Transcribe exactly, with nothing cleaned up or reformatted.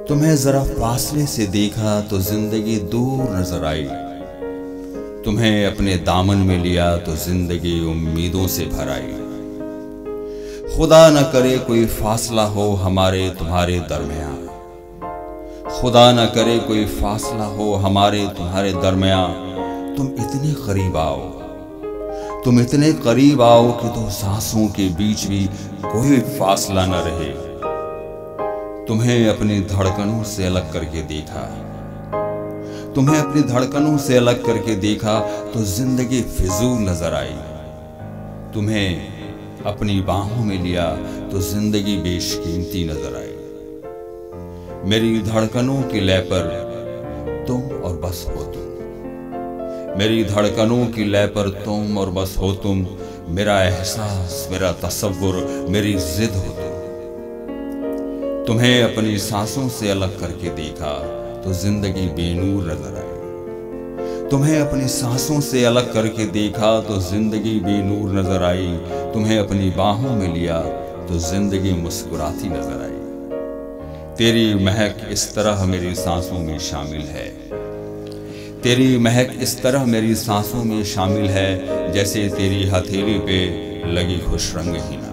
तुम्हें जरा फासले से देखा तो जिंदगी दूर नजर आई। तुम्हें अपने दामन में लिया तो जिंदगी उम्मीदों से भर आई। खुदा न करे कोई फासला हो हमारे तुम्हारे दरमियां, खुदा न करे कोई फासला हो हमारे तुम्हारे दरमियां। तुम इतने करीब आओ, तुम इतने करीब आओ कि दो सांसों के बीच भी कोई फासला न रहे। तुम्हें अपनी धड़कनों से अलग करके देखा, तुम्हें अपनी धड़कनों से अलग करके देखा तो जिंदगी फिजूल नजर आई। तुम्हें अपनी बाहों में लिया तो जिंदगी बेशकीमती नजर आई। मेरी धड़कनों की लय पर तुम और बस हो तुम, मेरी धड़कनों की लय पर तुम और बस हो तुम। मेरा एहसास, मेरा तसव्वुर, मेरी जिद हो तुम। तुम्हें अपनी सांसों से अलग करके देखा तो जिंदगी बेनूर नजर आई। तुम्हें अपनी सांसों से अलग करके देखा तो जिंदगी बेनूर नजर आई। तुम्हें अपनी बाहों में लिया तो जिंदगी मुस्कुराती नजर आई। तेरी महक इस तरह मेरी सांसों में शामिल है, तेरी महक इस तरह मेरी सांसों में शामिल है जैसे तेरी हथेली पे लगी खुश रंग ही।